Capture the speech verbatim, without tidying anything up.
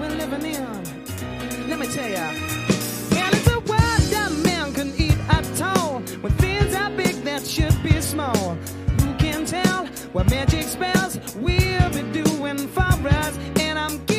we're living in. Let me tell ya. Well, it's a world that man can eat at all. When things are big that should be small. Who can tell what magic spells we'll be doing for us? And I'm